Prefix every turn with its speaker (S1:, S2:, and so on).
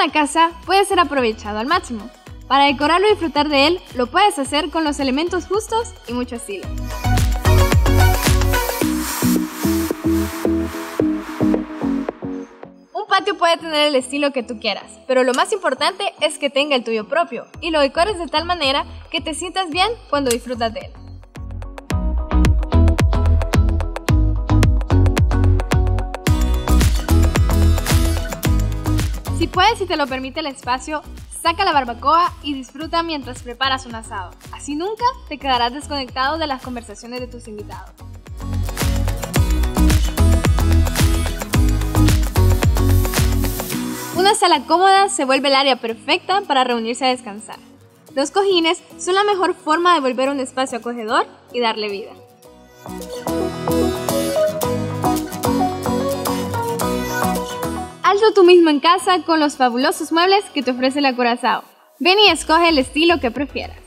S1: la casa puede ser aprovechado al máximo. Para decorarlo y disfrutar de él, lo puedes hacer con los elementos justos y mucho estilo. Un patio puede tener el estilo que tú quieras, pero lo más importante es que tenga el tuyo propio y lo decores de tal manera que te sientas bien cuando disfrutas de él. Si puedes y te lo permite el espacio, saca la barbacoa y disfruta mientras preparas un asado. Así nunca te quedarás desconectado de las conversaciones de tus invitados. Una sala cómoda se vuelve el área perfecta para reunirse a descansar. Los cojines son la mejor forma de volver un espacio acogedor y darle vida. Hazlo tú mismo en casa con los fabulosos muebles que te ofrece La Curazao. Ven y escoge el estilo que prefieras.